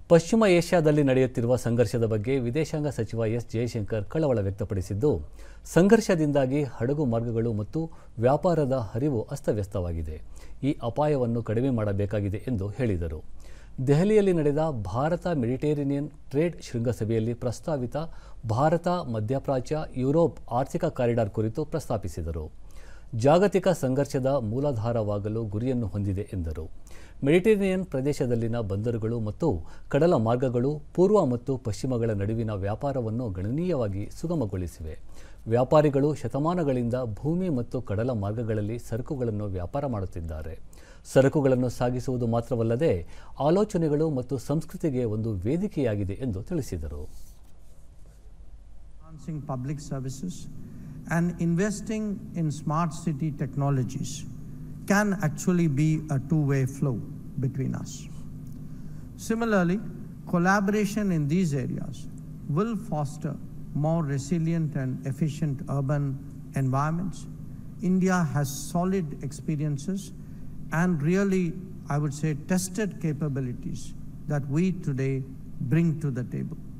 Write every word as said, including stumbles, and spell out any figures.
ಪಶ್ಚಿಮ ಏಷ್ಯಾದಲ್ಲಿ ನಡೆಯುತ್ತಿರುವ ಸಂಘರ್ಷದ ಬಗ್ಗೆ ವಿದೇಶಾಂಗ ಸಚಿವ ಎಸ್ ಜಯಶಂಕರ್ ಕಳವಳ ವ್ಯಕ್ತಪಡಿಸಿದ್ದು, ಸಂಘರ್ಷದಿಂದಾಗಿ ಹಡಗು ಮಾರ್ಗಗಳು ಮತ್ತು ವ್ಯಾಪಾರದ ಹರಿವು ಅಸ್ತವ್ಯಸ್ತವಾಗಿದೆ. ಈ ಅಪಾಯವನ್ನು ಕಡಿಮೆ ಮಾಡಬೇಕಾಗಿದೆ ಎಂದು ಹೇಳಿದರು. ದೆಹಲಿಯಲ್ಲಿ ನಡೆದ ಭಾರತ ಮೆಡಿಟರೇನಿಯನ್ ಟ್ರೇಡ್ ಶೃಂಗಸಭೆಯಲ್ಲಿ ಪ್ರಸ್ತಾವಿತ ಭಾರತ ಮಧ್ಯಪ್ರಾಚ್ಯ ಯುರೋಪ್ ಆರ್ಥಿಕ ಕಾರಿಡಾರ್ ಕುರಿತು ಪ್ರಸ್ತಾಪಿಸಿದರು. ಜಾಗತಿಕ ಸಂಘರ್ಷದ ಮೂಲಾಧಾರವಾಗಲು ಗುರಿಯನ್ನು ಹೊಂದಿದೆ ಎಂದರು. ಮೆಡಿಟರೇನಿಯನ್ ಪ್ರದೇಶದಲ್ಲಿನ ಬಂದರುಗಳು ಮತ್ತು ಕಡಲ ಮಾರ್ಗಗಳು ಪೂರ್ವ ಮತ್ತು ಪಶ್ಚಿಮಗಳ ನಡುವಿನ ವ್ಯಾಪಾರವನ್ನು ಗಣನೀಯವಾಗಿ ಸುಗಮಗೊಳಿಸಿವೆ. ವ್ಯಾಪಾರಿಗಳು ಶತಮಾನಗಳಿಂದ ಭೂಮಿ ಮತ್ತು ಕಡಲ ಮಾರ್ಗಗಳಲ್ಲಿ ಸರಕುಗಳನ್ನು ವ್ಯಾಪಾರ ಮಾಡುತ್ತಿದ್ದಾರೆ. ಸರಕುಗಳನ್ನು ಸಾಗಿಸುವುದು ಮಾತ್ರವಲ್ಲದೆ ಆಲೋಚನೆಗಳು ಮತ್ತು ಸಂಸ್ಕೃತಿಗೆ ಒಂದು ವೇದಿಕೆಯಾಗಿದೆ ಎಂದು ತಿಳಿಸಿದರು. Public services and investing in smart city technologies can actually be a two-way flow between us. Similarly, collaboration in these areas will foster more resilient and efficient urban environments. India has solid experiences and really, I would say, tested capabilities that we today bring to the table.